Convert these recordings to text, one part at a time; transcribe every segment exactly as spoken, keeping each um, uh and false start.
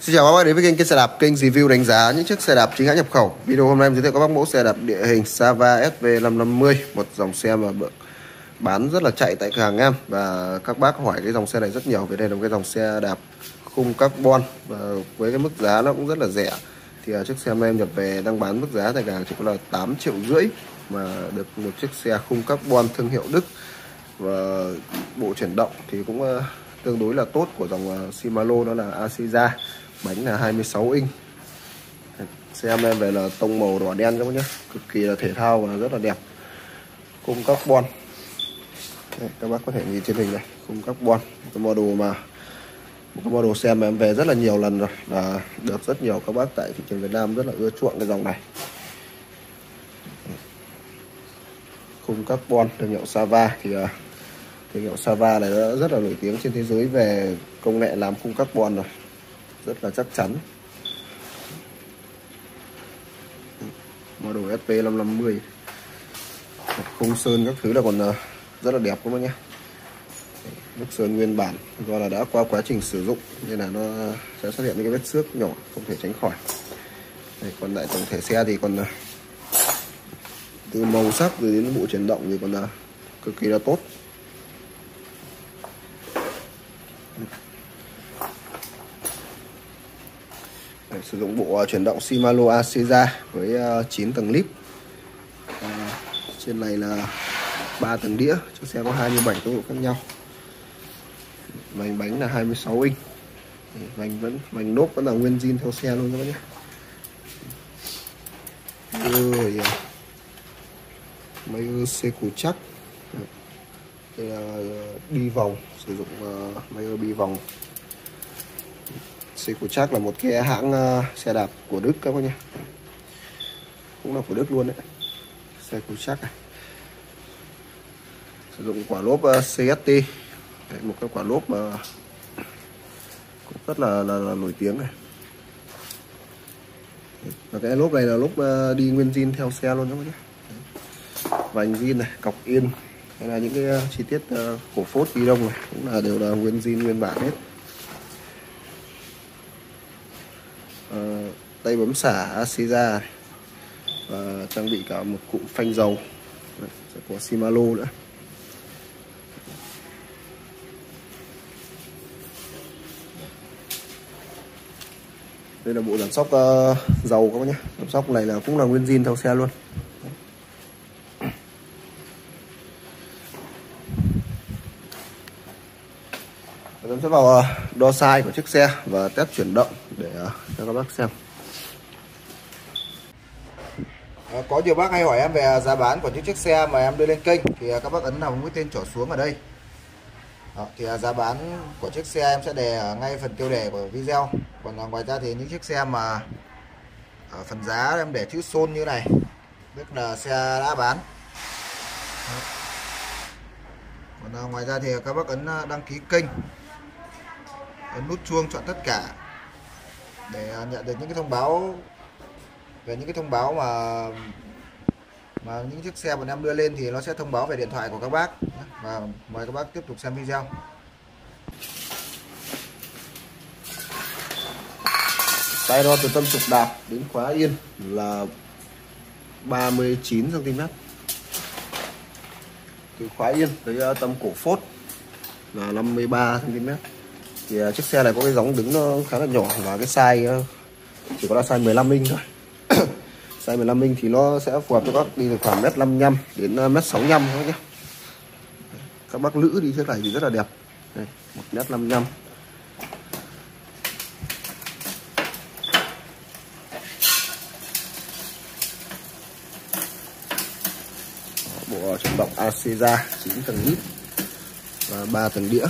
Xin chào các bác đến với kênh Cây Xe Đạp, kênh review đánh giá những chiếc xe đạp chính hãng nhập khẩu. Video hôm nay em giới thiệu các bác mẫu xe đạp địa hình Sava ét vê năm năm mươi, một dòng xe mà bán rất là chạy tại cửa hàng em, và các bác hỏi cái dòng xe này rất nhiều. Vì đây là một cái dòng xe đạp khung carbon và với cái mức giá nó cũng rất là rẻ. Thì chiếc xe mà em nhập về đang bán mức giá tại cửa hàng chỉ có là tám triệu rưỡi, mà được một chiếc xe khung carbon thương hiệu Đức, và bộ chuyển động thì cũng tương đối là tốt của dòng Shimano, đó là Asiza. Bánh là hai mươi sáu inch. Xe em về là tông màu đỏ đen các bác nhé, cực kỳ là thể thao và rất là đẹp. Khung carbon. Đây, các bác có thể nhìn trên hình này, khung carbon, một cái model mà một cái model xe mà em về rất là nhiều lần rồi, và được rất nhiều các bác tại thị trường Việt Nam rất là ưa chuộng cái dòng này. Khung carbon thương hiệu Sava thì thương hiệu Sava này nó rất là nổi tiếng trên thế giới về công nghệ làm khung carbon rồi, rất là chắc chắn. Model ét vê năm năm mươi, khung sơn các thứ là còn rất là đẹp các bác nhé. Nước sơn nguyên bản do là đã qua quá trình sử dụng nên là nó sẽ xuất hiện những cái vết xước nhỏ không thể tránh khỏi. Đây, còn lại tổng thể xe thì còn từ màu sắc rồi đến bộ chuyển động thì còn là cực kỳ là tốt. Để sử dụng bộ chuyển động Shimano Asiza với chín tầng líp. À, trên này là ba tầng đĩa, chiếc xe có hai mươi bảy tốc độ khác nhau. Vành bánh là hai mươi sáu inch. Vành vẫn vành nốt vẫn là nguyên zin theo xe luôn các bác nhé. Rồi máy xe củ chắc. Đây là bi vòng, sử dụng máy bi vòng. Xe của chắc là một cái hãng uh, xe đạp của Đức các bác nhé, cũng là của Đức luôn đấy. Xe của chắc này sử dụng quả lốp uh, xê ét tê, đấy, một cái quả lốp mà cũng rất là, là, là nổi tiếng này. Và cái lốp này là lốp uh, đi nguyên zin theo xe luôn các bác nhé. Vành zin này, cọc yên, hay là những cái uh, chi tiết uh, cổ phốt ghi đông này cũng là đều là nguyên zin nguyên bản hết. Uh, tay bấm xả Asiza, và trang bị cả một cụm phanh dầu của Shimano nữa. Đây là bộ giảm sóc uh, dầu các bác nhé. Giảm sóc này là cũng là nguyên zin theo xe luôn. Chúng sẽ vào uh, đo size của chiếc xe và test chuyển động để uh, cho các bác xem. À, có nhiều bác hay hỏi em về giá bán của những chiếc xe mà em đưa lên kênh, thì uh, các bác ấn vào mũi tên trỏ xuống ở đây. Đó, thì uh, giá bán của chiếc xe em sẽ đề ở ngay phần tiêu đề của video. Còn uh, ngoài ra thì những chiếc xe mà ở phần giá em để chữ Son như này, tức là xe đã bán. Đó. Còn uh, ngoài ra thì các bác ấn uh, đăng ký kênh, ấn nút chuông chọn tất cả để nhận được những cái thông báo về những cái thông báo mà mà những chiếc xe bọn em đưa lên, thì nó sẽ thông báo về điện thoại của các bác. Và mời các bác tiếp tục xem video. Tay đo từ tâm trục đạp đến khóa yên là ba mươi chín xăng ti mét. Từ khóa yên tới tâm cổ phốt là năm mươi ba xăng ti mét. Thì uh, chiếc xe này có cái gióng đứng nó khá là nhỏ, và cái size uh, chỉ có là size mười lăm inch thôi. Size mười lăm inch thì nó sẽ phù hợp cho các đi từ khoảng mét năm mươi lăm đến uh, mét sáu mươi lăm thôi nhé. Các bác nữ đi chiếc này thì rất là đẹp. Đây, một mét năm mươi lăm. Bộ chuyển động Asiza chín tầng lít và ba tầng đĩa,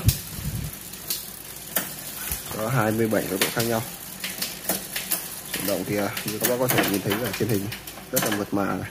có hai mươi bảy tốc độ khác nhau. Chuyển động thì như các bác có thể nhìn thấy ở trên hình rất là mượt mà này.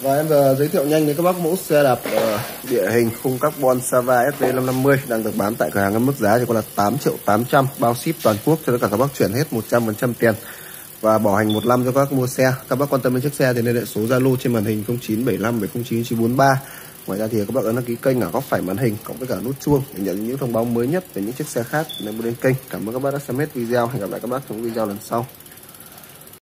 Và em vừa giới thiệu nhanh đến các bác mẫu xe đạp uh, địa hình khung carbon Sava ét vê năm năm mươi đang được bán tại cửa hàng em mức giá chỉ có là tám triệu tám trăm, bao ship toàn quốc cho tất cả các bác chuyển hết một trăm phần trăm tiền và bảo hành một năm cho các bác mua xe. Các bác quan tâm đến chiếc xe thì liên hệ số Zalo trên màn hình không chín bảy năm bảy không chín chín bốn ba. Ngoài ra thì các bác ấn đăng ký kênh ở góc phải màn hình cộng với cả nút chuông để nhận những thông báo mới nhất về những chiếc xe khác. Nếu muốn đến kênh, cảm ơn các bác đã xem hết video. Hẹn gặp lại các bác trong video lần sau.